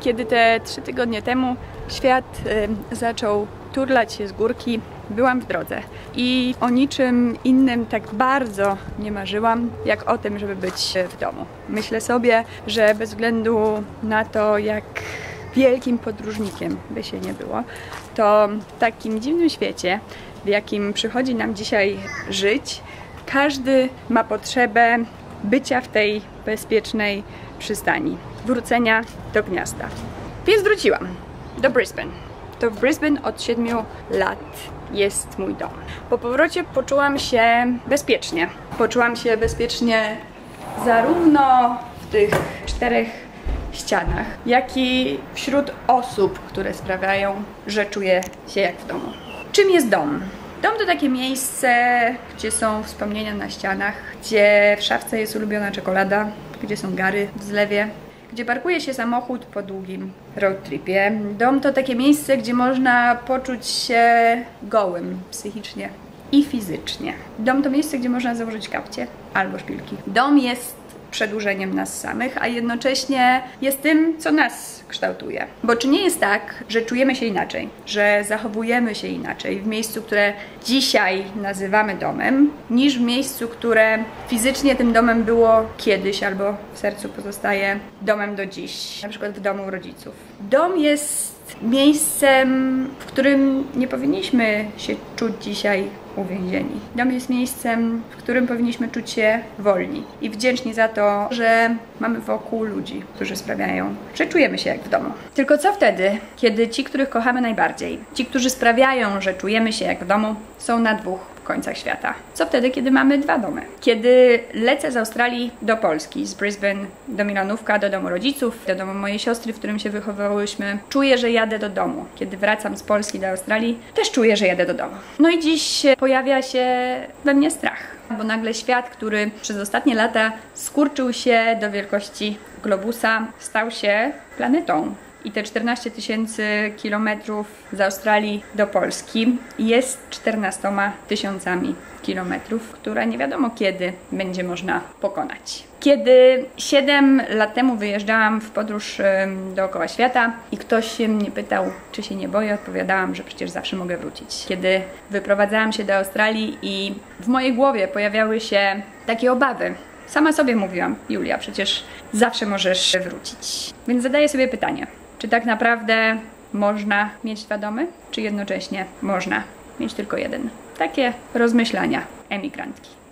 kiedy te 3 tygodnie temu świat zaczął turlać się z górki, byłam w drodze i o niczym innym tak bardzo nie marzyłam, jak o tym, żeby być w domu. Myślę sobie, że bez względu na to, jak wielkim podróżnikiem by się nie było, to w takim dziwnym świecie, w jakim przychodzi nam dzisiaj żyć, każdy ma potrzebę bycia w tej bezpiecznej przystani, wrócenia do gniazda. Więc wróciłam do Brisbane. To w Brisbane od 7 lat jest mój dom. Po powrocie poczułam się bezpiecznie. Poczułam się bezpiecznie zarówno w tych 4 ścianach, jak i wśród osób, które sprawiają, że czuję się jak w domu. Czym jest dom? Dom to takie miejsce, gdzie są wspomnienia na ścianach, gdzie w szafce jest ulubiona czekolada, gdzie są gary w zlewie, gdzie parkuje się samochód po długim road tripie. Dom to takie miejsce, gdzie można poczuć się gołym psychicznie i fizycznie. Dom to miejsce, gdzie można założyć kapcie albo szpilki. Dom jest przedłużeniem nas samych, a jednocześnie jest tym, co nas kształtuje. Bo czy nie jest tak, że czujemy się inaczej, że zachowujemy się inaczej w miejscu, które dzisiaj nazywamy domem, niż w miejscu, które fizycznie tym domem było kiedyś albo w sercu pozostaje domem do dziś, na przykład w domu rodziców. Dom jest miejscem, w którym nie powinniśmy się czuć dzisiaj uwięzieni. Dom jest miejscem, w którym powinniśmy czuć się wolni i wdzięczni za to, że mamy wokół ludzi, którzy sprawiają, że czujemy się jak w domu. Tylko co wtedy, kiedy ci, których kochamy najbardziej, ci, którzy sprawiają, że czujemy się jak w domu, są na 2 końcach świata? Co wtedy, kiedy mamy 2 domy? Kiedy lecę z Australii do Polski, z Brisbane do Milanówka, do domu rodziców, do domu mojej siostry, w którym się wychowałyśmy, czuję, że jadę do domu. Kiedy wracam z Polski do Australii, też czuję, że jadę do domu. No i dziś pojawia się we mnie strach, bo nagle świat, który przez ostatnie lata skurczył się do wielkości globusa, stał się planetą. I te 14 000 kilometrów z Australii do Polski jest 14 000 kilometrów, które nie wiadomo kiedy będzie można pokonać. Kiedy 7 lat temu wyjeżdżałam w podróż dookoła świata i ktoś się mnie pytał, czy się nie boję, odpowiadałam, że przecież zawsze mogę wrócić. Kiedy wyprowadzałam się do Australii i w mojej głowie pojawiały się takie obawy, sama sobie mówiłam, Julia, przecież zawsze możesz wrócić. Więc zadaję sobie pytanie, czy tak naprawdę można mieć 2 domy, czy jednocześnie można mieć tylko jeden? Takie rozmyślania emigrantki.